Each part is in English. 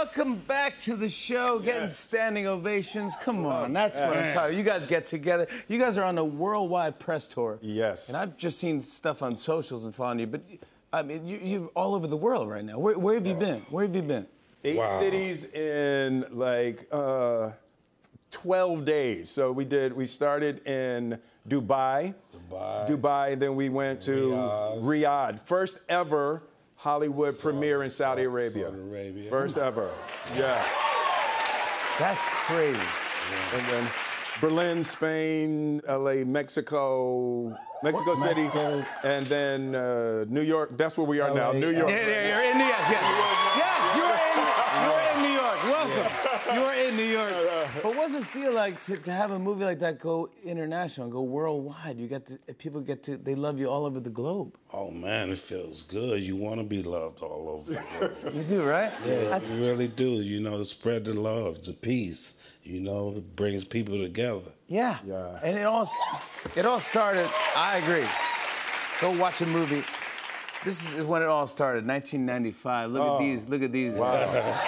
welcome back to the show. Getting standing ovations. Come on, that's what I'm talking. You guys get together. You guys are on a worldwide press tour. Yes. And I've just seen stuff on socials and following you, but I mean, you're all over the world right now. Where have you been? Where have you been? 8 cities in like 12 days. So we started in Dubai, then we went to Riyadh. First ever Hollywood premiere in Saudi Arabia. First ever. Yeah. That's crazy. Yeah. And then Berlin, Spain, LA, Mexico City, and then New York. That's where we are now, New York. Yeah, you're in New York. Yes, you're in New York. Welcome. You're in New York. But what does it feel like to have a movie like that go international, go worldwide? They love you all over the globe. Oh man, it feels good. You want to be loved all over the globe. You do, right? Yeah, you really do. You know, spread the love, the peace. You know, it brings people together. Yeah. And it all started, I agree. Go watch a movie. This is when it all started, 1995. Look at these. Wow.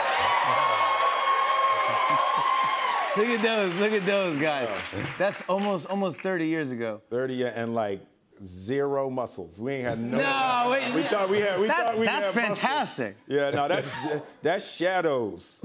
Look at those guys. That's almost 30 years ago. 30 and like zero muscles. We ain't had no. No, wait. We thought we had. That's fantastic. Muscles. Yeah, no, that's shadows.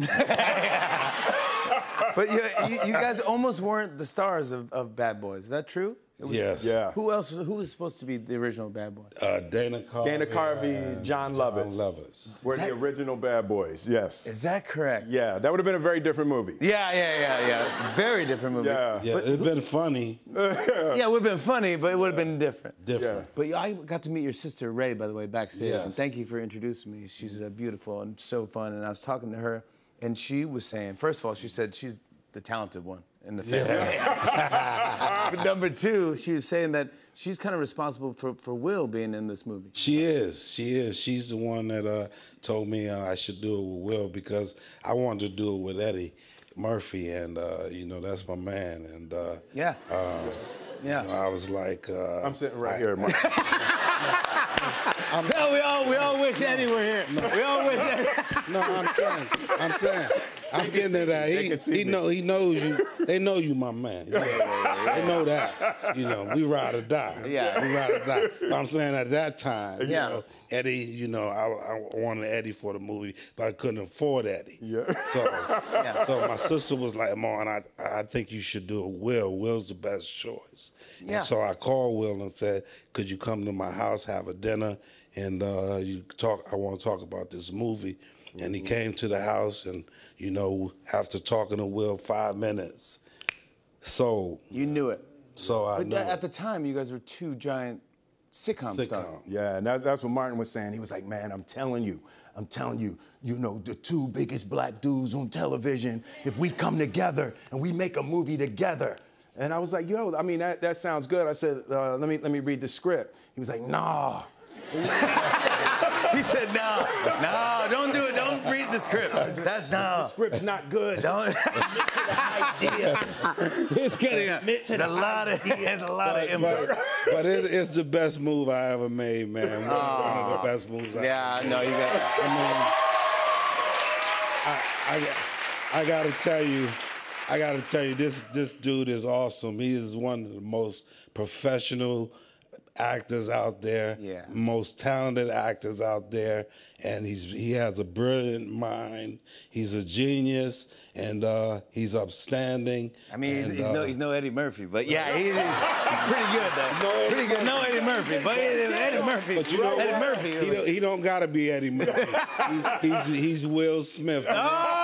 But you guys almost weren't the stars of Bad Boys. Is that true? Yes. Yeah. Who was supposed to be the original Bad Boy? Dana Carvey, John Lovitz. Were the original Bad Boys, yes. Is that correct? Yeah, that would have been a very different movie. Yeah. Very different movie. Yeah. But it'd been funny. Yeah, it would have been funny, but it would have been different. Yeah. But I got to meet your sister, Ray, by the way, backstage. Yes. And thank you for introducing me. She's beautiful and so fun. And I was talking to her, and she was saying, first of all, she said she's the talented one in the family. Yeah. But number two, she was saying that she's kind of responsible for Will being in this movie. She is. She's the one that told me I should do it with Will because I wanted to do it with Eddie Murphy, and you know, that's my man. And Yeah. I was like, I'm sitting right here, Mark. We all wish Eddie were here. We all wish Eddie. No, I'm saying. I'm getting to that. He knows you. They know you, my man. You know, they know that. You know, we ride or die. Yeah. We ride or die. But I'm saying at that time, you Yeah. know, Eddie, you know, I wanted Eddie for the movie, but I couldn't afford Eddie. Yeah. So my sister was like, Mom, I think you should do it Will. Will's the best choice. Yeah. And so I called Will and said, could you come to my house, have a dinner, and I want to talk about this movie. And he came to the house, and, you know, after talking to Will 5 minutes, so... You knew it. So I knew At the time, you guys were two giant sitcom stars. Yeah, and that's what Martin was saying. He was like, man, I'm telling you, you know, the two biggest black dudes on television, if we come together and we make a movie together. And I was like, yo, I mean, that sounds good. I said, let me read the script. He was like, nah. He said, no, don't do it. Don't read the script. That's no. The script's not good. Don't. It's getting a lot of input. But it's the best move I ever made, man. One of the best moves I ever made. No, you got it. I gotta tell you, this dude is awesome. He is one of the most professional actors out there, most talented actors out there, and he has a brilliant mind. He's a genius, and he's upstanding. I mean, he's no Eddie Murphy, but yeah, he's pretty good though. Pretty good. No Eddie Murphy, but Eddie Murphy. But you know Eddie Murphy. He don't gotta be Eddie Murphy. he's Will Smith. He's the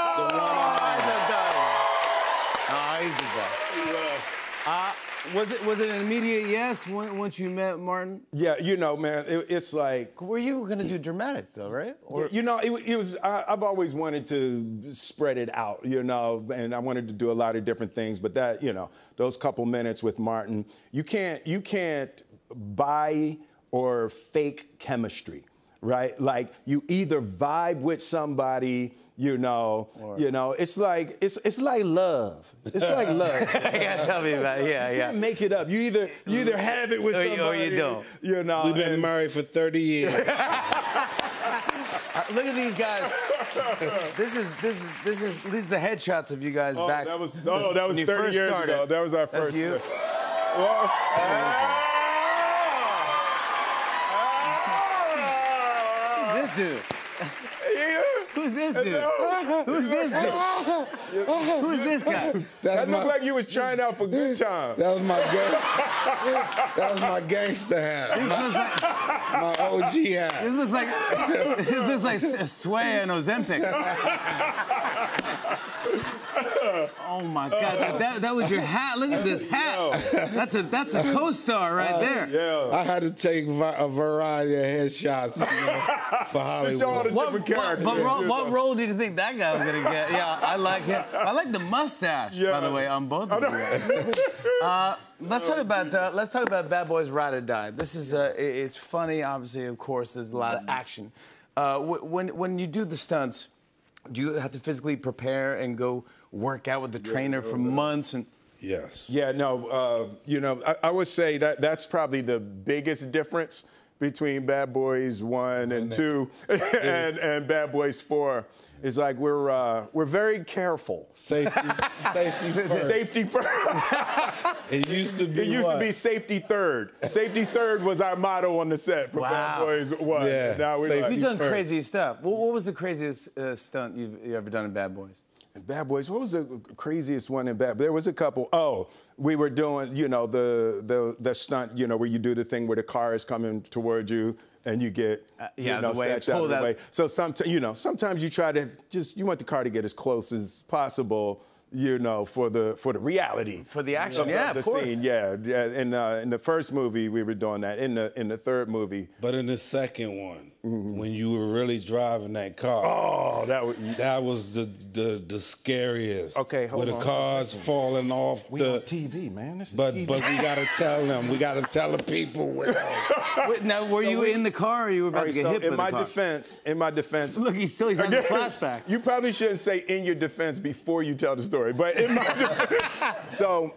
best. Was it an immediate yes once you met Martin? Yeah, you know, man, it's like... Were you going to do dramatics, though, right? Or, you know, it was... I've always wanted to spread it out, you know, and I wanted to do a lot of different things, but that, you know, those couple minutes with Martin, you can't buy or fake chemistry, right? Like, you either vibe with somebody... You know, it's like love. It's like love. You gotta tell me about it. Yeah. You can't make it up. You either have it with somebody or you don't. You know, we've been married for 30 years. Look at these guys. These are the headshots of you guys back. That was 30 years ago. That was our first. That's you. Who's this dude? Who's this dude? Who's this dude? Who's this guy? That looked like you was trying out for good time. That was my gangster hat. This looks like my OG hat. This looks like Sway and Ozempic. Oh my God, that was your hat. Look at this hat. That's a co-star right there. Yeah. I had to take a variety of headshots for Hollywood. Show all the different characters. What role did you think that guy was gonna get? Yeah, I like him. I like the mustache, by the way, on both of you. Let's talk about Bad Boys Ride or Die. This is it's funny, obviously, of course. There's a lot of action. When you do the stunts, do you have to physically prepare and go work out with the trainer for months? And yes. Yeah, no, I would say that's probably the biggest difference between Bad Boys 1 and 2 and Bad Boys 4. Is like we're very careful. Safety first. Safety first. It used to be. It used to be safety third. Safety third was our motto on the set for Bad Boys 1. Yeah. Now you've done crazy stuff. What was the craziest stunt you've ever done in Bad Boys? Bad Boys, what was the craziest one in Bad Boys? There was a couple. Oh, we were doing, the stunt, where you do the thing where the car is coming towards you and you get, snatched out of the way. So sometimes you try to you want the car to get as close as possible, for the reality. For the action, of of course. Scene, yeah. In the first movie, we were doing that. In the third movie. But in the second one, when you were really driving that car, that was the scariest. Okay, hold on. Where the car's falling off we on TV, man. This is TV. But we gotta tell them. We gotta tell the people. Now, were you in the car or you were about to get hit by the car? In my defense. Look, he's having a flashback. You probably shouldn't say in your defense before you tell the story, but in my defense. So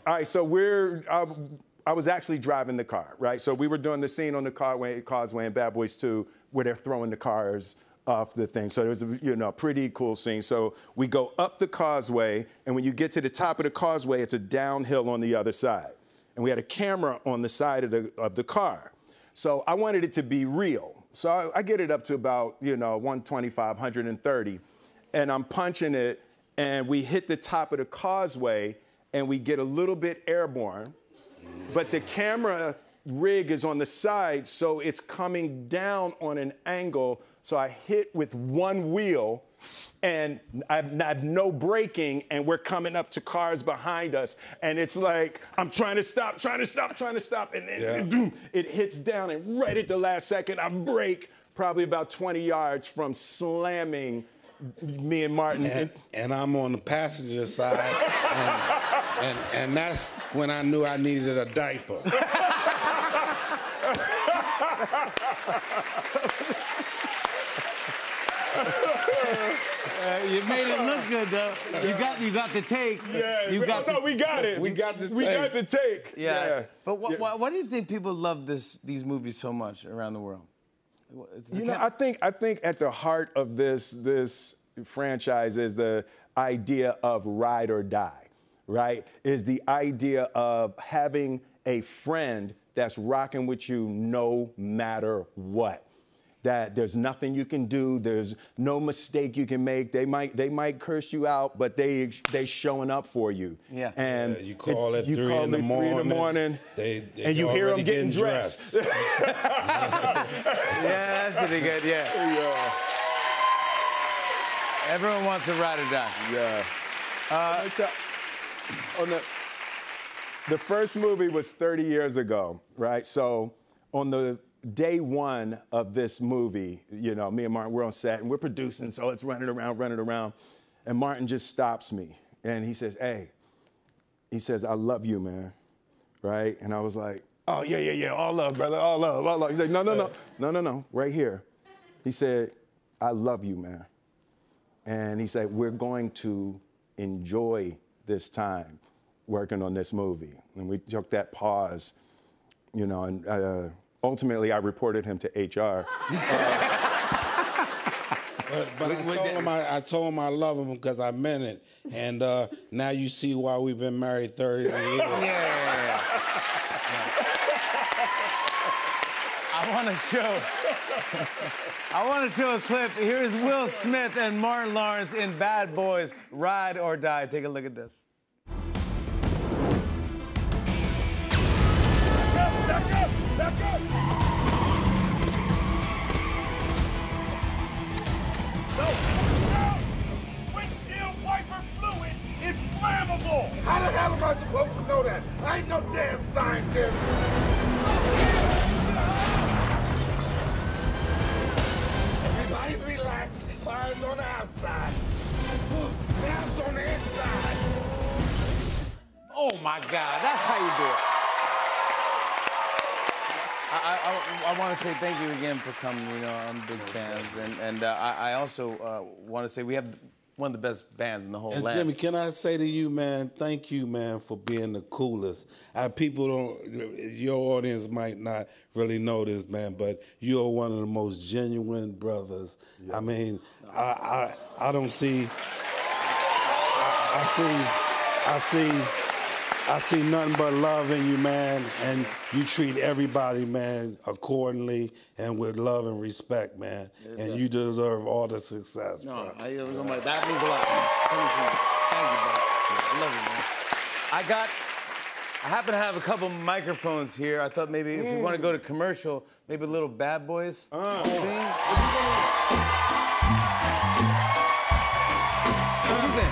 I was actually driving the car, right? So we were doing the scene on the causeway in Bad Boys 2 where they're throwing the cars off the thing. So it was a pretty cool scene. So we go up the causeway, and when you get to the top of the causeway, it's a downhill on the other side. And we had a camera on the side of the car. So I wanted it to be real. So I get it up to about 125, 130, and I'm punching it, and we hit the top of the causeway, and we get a little bit airborne, but the camera rig is on the side, so it's coming down on an angle. So I hit with one wheel, and I have no braking, and we're coming up to cars behind us, and it's like I'm trying to stop, and then it hits down, and right at the last second, I brake probably about 20 yards from slamming me and Martin. And I'm on the passenger side, and that's when I knew I needed a diaper. You made it look good, though. You got the take. Yeah, we got it. We got the take. We got the take. Yeah. But why do you think people love these movies so much around the world? I think at the heart of this franchise is the idea of ride or die, right? Is the idea of having a friend that's rocking with you no matter what. That there's nothing you can do, there's no mistake you can make. They might curse you out, but they showing up for you. Yeah. And you call at 3 in the morning. And you hear them getting dressed. Yeah, that's pretty good. Yeah. Everyone wants to ride or die. Yeah. The first movie was 30 years ago, right? So on the day one of this movie, me and Martin, we're on set and we're producing, so it's running around. And Martin just stops me and he says, "Hey," he says, "I love you, man." Right? And I was like, "Oh, yeah, all love, brother, all love. He's like, no, right here. He said, "I love you, man." And he said, "We're going to enjoy this time working on this movie." And we took that pause, and ultimately I reported him to HR. But I told him I love him because I meant it. And now you see why we've been married 30 years. Yeah. I want to show a clip. Here is Will Smith and Martin Lawrence in Bad Boys, Ride or Die. Take a look at this. Back up! No! Windshield wiper fluid is flammable! How the hell am I supposed to know that? I ain't no damn scientist! Everybody relax. Fire's on the outside. Now it's on the inside. Oh my God, that's how you do it. I want to say thank you again for coming. You know, I'm big fans, and I also want to say we have one of the best bands in the whole land. Jimmy, can I say to you, man, thank you, man, for being the coolest. People don't, your audience might not really know this, man, but you're one of the most genuine brothers. Yeah. I mean, I don't see, I see nothing but love in you, man, and you treat everybody, man, accordingly and with love and respect, man. And you deserve all the success, bro. No, that means a lot. Thank you, bro. I love you, man. I happen to have a couple microphones here. I thought maybe if you want to go to commercial, maybe a little Bad Boys thing. What do you think?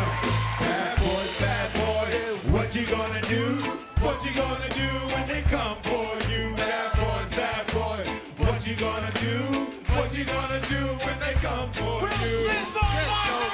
What you gonna do? What you gonna do when they come for you? Bad boy. What you gonna do? What you gonna do when they come for you?